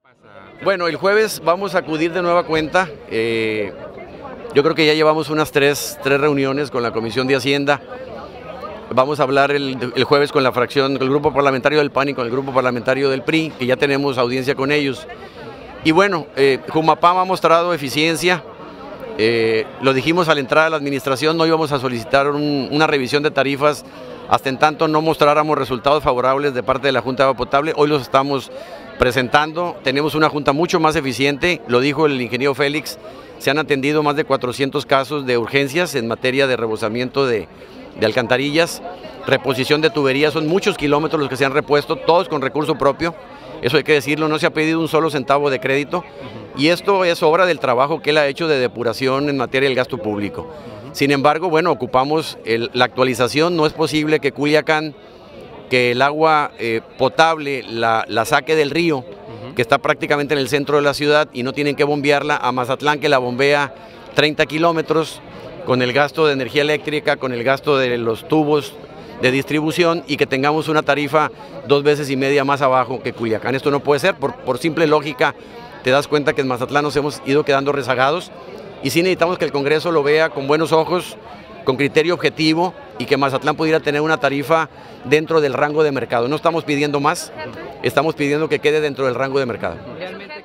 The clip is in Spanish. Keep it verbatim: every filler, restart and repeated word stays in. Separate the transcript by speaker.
Speaker 1: Bueno, el jueves vamos a acudir de nueva cuenta. Eh, yo creo que ya llevamos unas tres, tres reuniones con la Comisión de Hacienda. Vamos a hablar el, el jueves con la fracción, con el grupo parlamentario del P A N y con el grupo parlamentario del P R I, que ya tenemos audiencia con ellos. Y bueno, eh, Jumapam ha mostrado eficiencia. Eh, lo dijimos al entrar a la administración, no íbamos a solicitar un, una revisión de tarifas hasta en tanto no mostráramos resultados favorables de parte de la Junta de Agua Potable. Hoy los estamos presentando, tenemos una junta mucho más eficiente, lo dijo el ingeniero Félix, se han atendido más de cuatrocientos casos de urgencias en materia de rebosamiento de, de alcantarillas, reposición de tuberías, son muchos kilómetros los que se han repuesto, todos con recurso propio, eso hay que decirlo, no se ha pedido un solo centavo de crédito, y esto es obra del trabajo que él ha hecho de depuración en materia del gasto público. Sin embargo, bueno, ocupamos el, la actualización, no es posible que Culiacán, que el agua eh, potable la, la saque del río, uh-huh. que está prácticamente en el centro de la ciudad y no tienen que bombearla, a Mazatlán que la bombea treinta kilómetros, con el gasto de energía eléctrica, con el gasto de los tubos de distribución y que tengamos una tarifa dos veces y media más abajo que Culiacán. Esto no puede ser, por, por simple lógica, te das cuenta que en Mazatlán nos hemos ido quedando rezagados y sí necesitamos que el Congreso lo vea con buenos ojos, con criterio objetivo y que Mazatlán pudiera tener una tarifa dentro del rango de mercado. No estamos pidiendo más, estamos pidiendo que quede dentro del rango de mercado.